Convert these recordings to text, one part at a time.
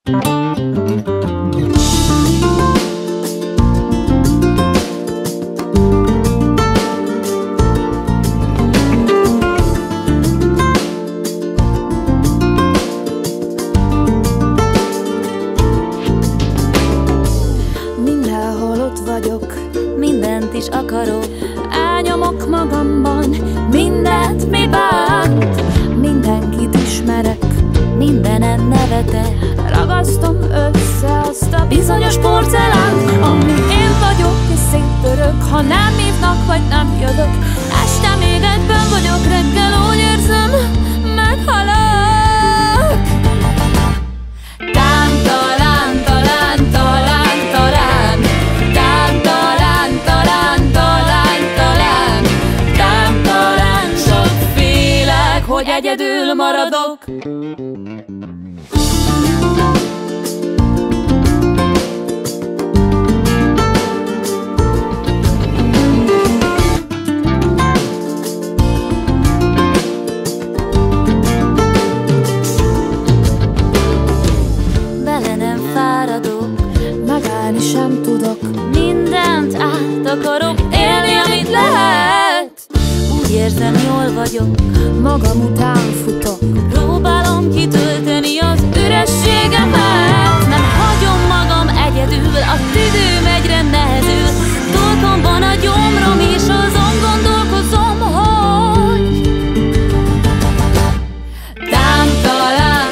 Mindenhol ott vagyok, mindent is akarok, elnyomok magamban mindent, mi bánt. Mindenkit ismerek, mindenen nevetek, ragasztom össze azt a bizonyos porcelánt, ami én vagyok, és széttörök, ha nem hívnak, vagy nem jövök. Este még egyben vagyok, reggel úgy érzem, meghalok. Hogy egyedül maradok. Vele nem fáradok, megállni sem tudok, mindent át akarok élni, amit lehet. Úgy érzem, jól vagyok, magam után futok, próbálom kitölteni az ürességemet. Nem hagyom magam egyedül, a tüdőm egyre nehezül, torkomban a gyomrom, és azon gondolkozom, hogy talán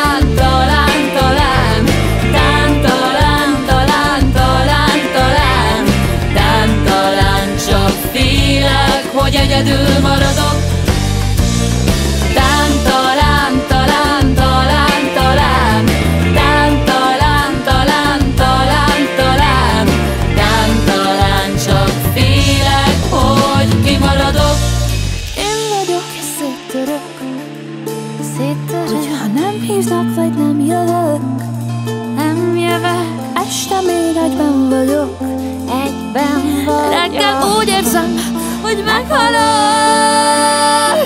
csak félek, hogy egyedül maradok. Ha nem hívnak, vagy nem jövök, nem jövök. Este még egyben vagyok, reggel úgy érzem, hogy meghalok.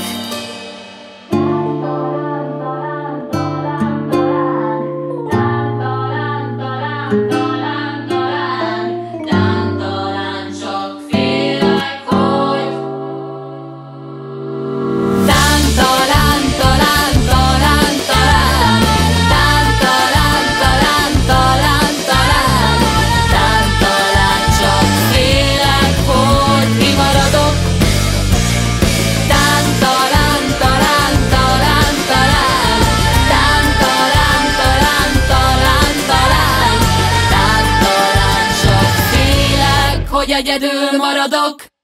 Hogy egyedül maradok.